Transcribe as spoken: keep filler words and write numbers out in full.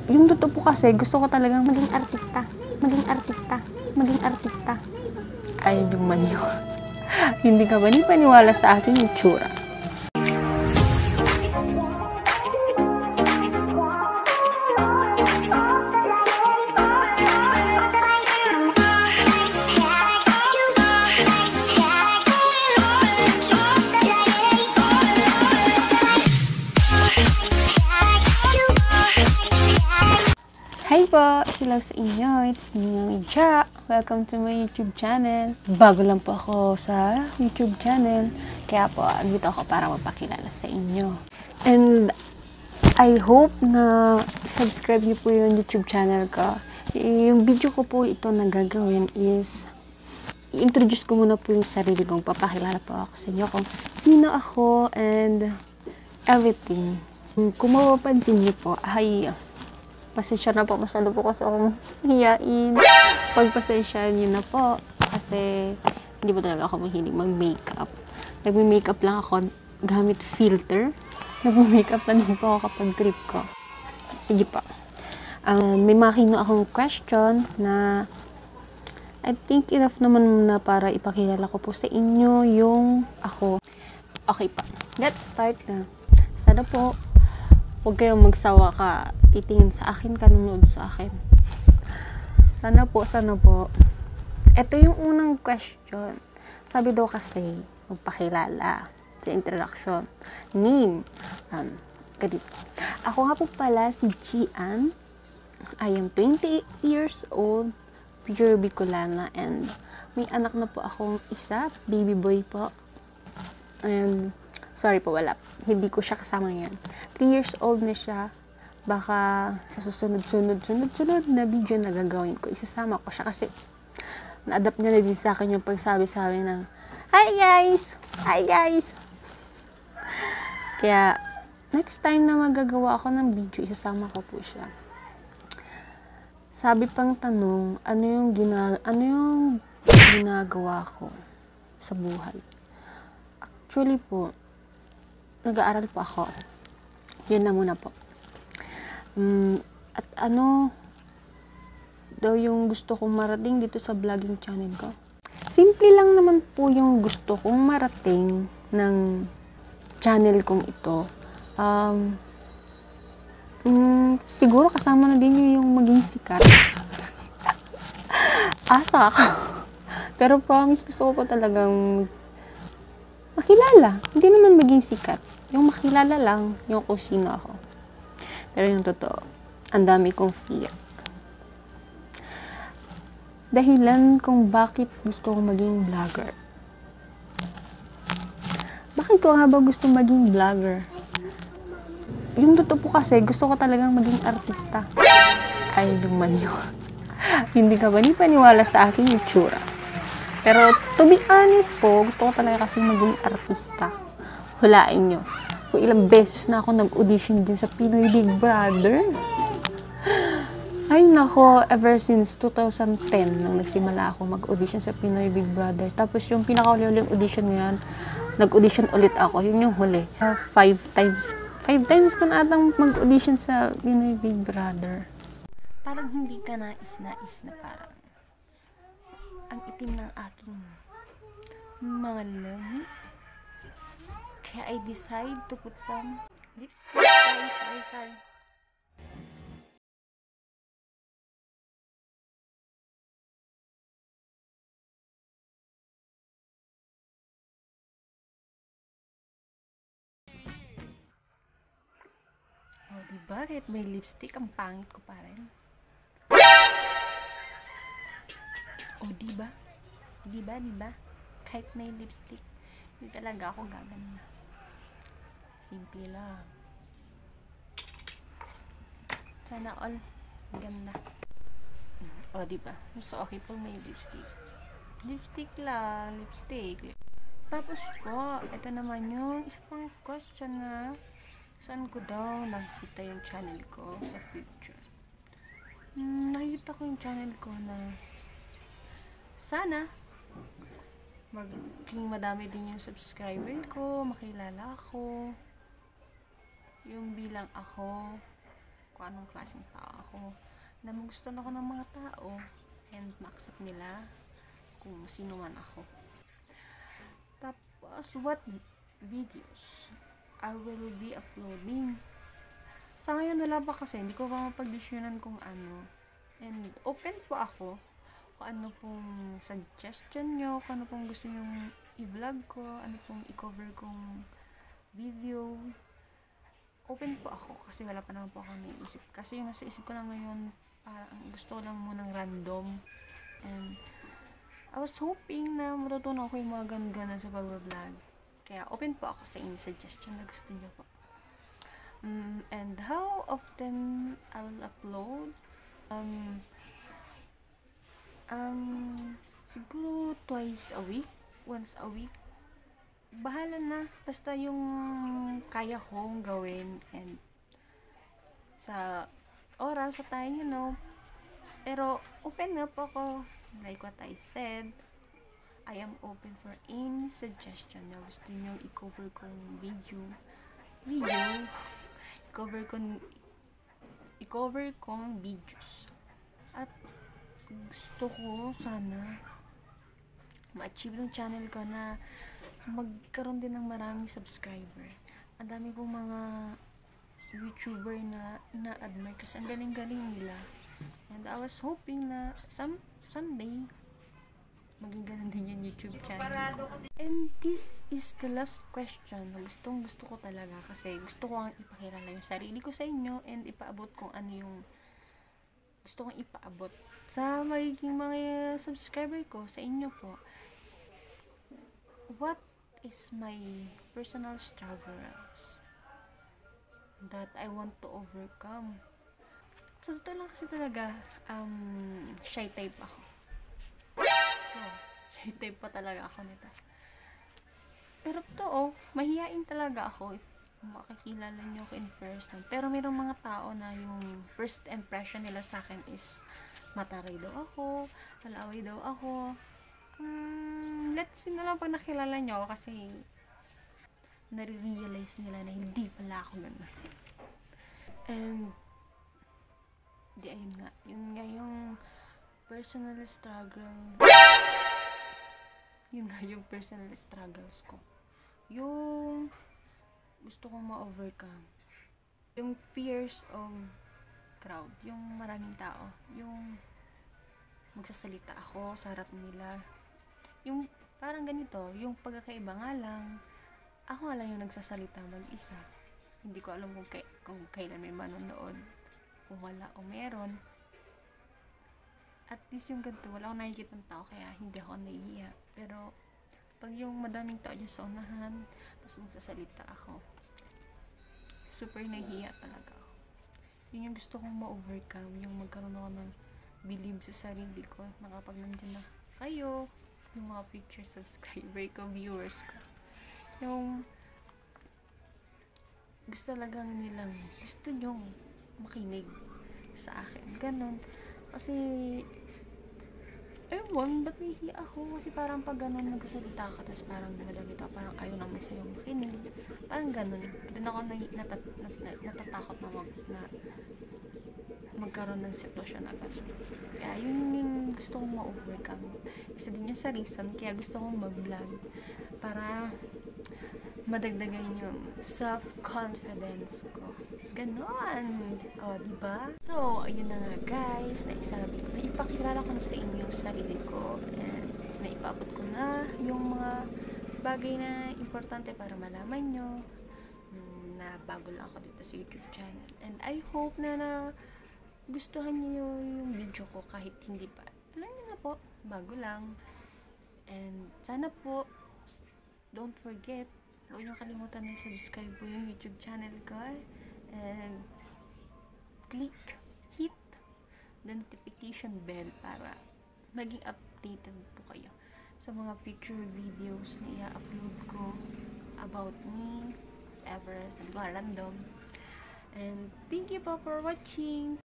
Yung totoo po kasi, gusto ko talagang maging artista. Maging artista. Maging artista. Ay, yung mali ko. Hindi ka ba ni paniwala sa aking itsura? Hi po! Hello sa inyo! It's me, Mami Ja. Welcome to my YouTube channel. Bago lang po ako sa YouTube channel. Kaya po, dito ako para magpakilala sa inyo. And I hope na subscribe niyo po yung YouTube channel ko. Yung video ko po ito na gagawin is i-introduce ko muna po yung sarili kong. Papakilala po ako sa inyo kung sino ako and everything. Kung mapapansin niyo po, ay pasensya na po, masyado po kasi akong hiyain. Pagpasensya niyo na po kasi hindi po talaga ako mahilig mag-makeup. Nagme-makeup lang ako gamit filter. Nagme-makeup lang din po ako kapag trip ko. Sige po. Um, may makino akong question na I think enough naman na para ipakilala ko po sa inyo yung ako. Okay pa. Let's start na. Sana po huwag kayong magsawa ka titingin sa akin, kanunood sa akin. Sana po, sana po. Ito yung unang question. Sabi daw kasi, magpakilala sa introduction. Name. Um, ganito. Ako nga po pala si Gian. I am twenty-eight years old, pure Bicolana, and may anak na po akong isa, baby boy po. And, sorry po, wala. Hindi ko siya kasama yan. three years old na siya. Baka sa susunod-sunod, sunod-sunod na video na gagawin ko, isasama ko siya kasi na-adapt niya na din sa akin yung pagsabi-sabi ng Hi guys! Hi guys! Kaya, next time na magagawa ako ng video, isasama ko po siya. Sabi pang tanong, ano yung, gina ano yung ginagawa ko sa buhay? Actually po, nag-aaral po ako. Yun na muna po. Um, at ano daw yung gusto kong marating dito sa vlogging channel ko? Simple lang naman po yung gusto kong marating ng channel kong ito. Um, um, siguro kasama na din yun yung maging sikat. Asa ako. Pero promise, gusto ko po talagang makilala. Hindi naman maging sikat. Yung makilala lang yung kung sino ako. Pero yung totoo, ang dami kong fear. Dahilan kung bakit gusto kong maging vlogger. Bakit ko nga ba gusto maging vlogger? Yung totoo po kasi, gusto ko talagang maging artista. Ay, yung mali ko. Hindi ka ba ni paniwala sa aking itsura? Pero, to be honest po, gusto ko talaga kasi maging artista. Hulain nyo. Kung ilang beses na ako nag-audition din sa Pinoy Big Brother. Ay nako, ever since two thousand ten, nang nagsimula ako mag-audition sa Pinoy Big Brother. Tapos yung pinaka-huling audition ngayon, nag-audition ulit ako. Yun yung huli. Uh, five times. Five times ko na atang mag-audition sa Pinoy Big Brother. Parang hindi ka nais-nais na parang ang itim ng aking mga labi. Kaya I decide to put some lipstick. Sorry, sorry, sorry. Oh, diba? Kahit may lipstick, ang pangit ko pa rin. Oh, diba? Diba, diba? Kahit may lipstick, hindi talaga ako gaganda. Simple lang. Sana all ganda. O, oh, diba? So, okay po may lipstick. Lipstick lang. Lipstick. Tapos po, ito naman yung isa pang question na saan ko daw nakikita yung channel ko sa future. Hmm, nakikita ko yung channel ko na sana maging madami din yung subscriber ko, makilala ako, yung bilang ako, kung anong klaseng tao ako, na magustuhan ako ng mga tao and ma-accept nila kung sino man ako. Tapos, what videos I will be uploading? Sa ngayon, wala pa kasi. Hindi ko pa mapag-desisyonan kung ano. And open po ako kung ano pong suggestion nyo, kung ano pong gusto nyong i-vlog ko, ano pong i-cover kong video. Open po ako kasi wala pa naman po ako naiisip. Kasi yung nasa isip ko lang ngayon, parang gusto ko lang munang random. And I was hoping na matutunan ko yung mga ganun-ganon sa pag-vlog. Kaya open po ako sa any suggestion na gusto nyo po. Um, and how often I will upload? Um, um, siguro twice a week, once a week. Bahala na. Basta yung kaya kong gawin and sa oras, sa time, you know. Pero open na po ako. Like what I said, I am open for any suggestion na gusto nyo i-cover kong video. Video. I-cover kong i-cover kong videos. At gusto ko sana ma-achieve ng channel ko na magkaroon din ng maraming subscriber. Ang dami kong mga YouTuber na ina-admire kasi ang galing-galing nila. And I was hoping na some someday maging ganun din yung YouTube channel ko. And this is the last question na gustong gusto ko talaga kasi gusto ko ang ipakilala yung sarili ko sa inyo and ipaabot kung ano yung gusto kong ipaabot sa magiging mga subscriber ko, sa inyo po. What is my personal struggles that I want to overcome? So, totoo lang kasi talaga, um, shy type ako. Oh, shy type pa talaga ako nito. Pero totoo, mahihain talaga ako if makakilala niyo ako in person. Pero mayroong mga tao na yung first impression nila sa akin is mataray daw ako, malaway daw ako. Um, let's see na lang pag nakilala niyo ako kasi nare-realize nila na hindi pala ako ganun. And di ayun nga, yun nga yung personal struggle. Yun nga yung personal struggles ko. Yung gusto kong ma-overcome. Yung fears of crowd. Yung maraming tao. Yung magsasalita ako sa harap nila. Yung parang ganito, yung pagkakaiba nga lang, ako nga lang yung nagsasalita mag-isa. Hindi ko alam kung, kay, kung kailan may manonood. Kung wala o meron. At least yung ganito, wala akong nakikita ng tao kaya hindi ako nahihiya. Pero pag yung madaming tao dyan sa unahan, tapos magsasalita ako, super nahihiya talaga ako. Yun yung gusto kong ma-overcome, yung magkaroon ako ng believe sa sarili ko na kapag nandiyan na kayo, yung mga picture subscriber ko, viewers ko, yung gusto talagang nilang, gusto nyong makinig sa akin. Ganon. Kasi, ewan, ba't nahihiya ako? Kasi parang pag ganon nagsasalita ka, tapos parang madami ka, parang ayaw naman sa'yo makinig. Parang ganon. Doon ako na, natat, nat, nat, natatakot na, mag, na magkaroon ng sitwasyon na gano'n. Kaya yun yung gusto kong ma-overcome. Isa din yung sa reason, kaya gusto kong mag-vlog para madagdagan yung self-confidence ko. Ganon! O, diba? So, ayun na nga guys, naisabi ko, naipakilala ko na sa inyo yung sarili ko and naipabot ko na yung mga bagay na importante para malaman nyo na bago lang ako dito sa YouTube channel. And I hope na na gustuhan niyo yung video ko kahit hindi pa. Alam niyo na po, bago lang. And sana po, don't forget, huwag niyo kalimutan na subscribe po yung YouTube channel ko. And click, hit the notification bell para maging updated po kayo sa mga future videos na i-upload ko about me, ever, sa mga random. And thank you po for watching.